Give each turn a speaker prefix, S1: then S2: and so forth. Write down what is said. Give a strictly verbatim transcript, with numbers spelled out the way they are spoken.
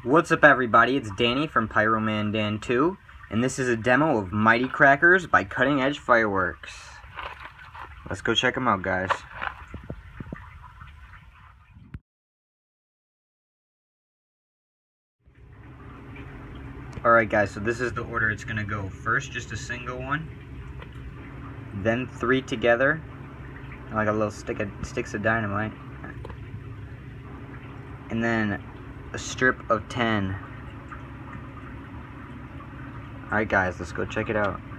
S1: What's up, everybody? It's Danny from Pyroman Dan two, and this is a demo of Mighty Crackers by Cutting Edge Fireworks. Let's go check them out, guys. Alright guys, so this is the order it's gonna go. First, just a single one, then three together, like a little stick of, sticks of dynamite, and then a strip of ten. Alright guys, let's go check it out.